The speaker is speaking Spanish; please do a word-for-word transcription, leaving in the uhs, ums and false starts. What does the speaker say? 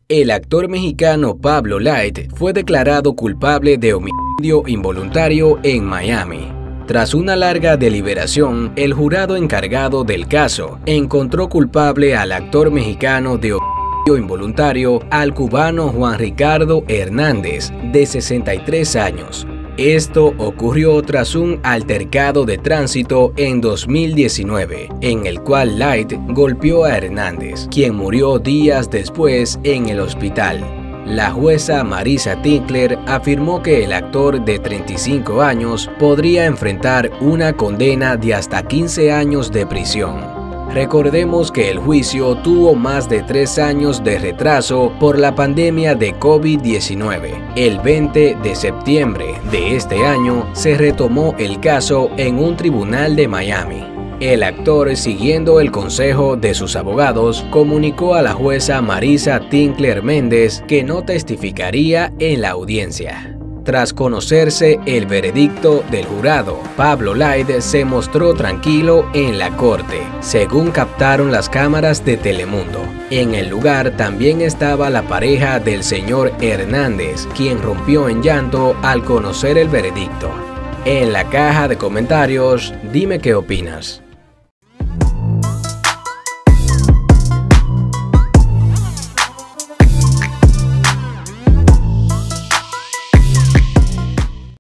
El actor mexicano Pablo Light fue declarado culpable de homicidio involuntario en Miami. Tras una larga deliberación, el jurado encargado del caso encontró culpable al actor mexicano de homicidio involuntario al cubano Juan Ricardo Hernández, de sesenta y tres años. Esto ocurrió tras un altercado de tránsito en dos mil diecinueve, en el cual Light golpeó a Hernández, quien murió días después en el hospital. La jueza Marisa Tinkler afirmó que el actor de treinta y cinco años podría enfrentar una condena de hasta quince años de prisión. Recordemos que el juicio tuvo más de tres años de retraso por la pandemia de COVID diecinueve. El veinte de septiembre de este año se retomó el caso en un tribunal de Miami. El actor, siguiendo el consejo de sus abogados, comunicó a la jueza Marisa Tinkler Méndez que no testificaría en la audiencia. Tras conocerse el veredicto del jurado, Pablo Light se mostró tranquilo en la corte, según captaron las cámaras de Telemundo. En el lugar también estaba la pareja del señor Hernández, quien rompió en llanto al conocer el veredicto. En la caja de comentarios, dime qué opinas.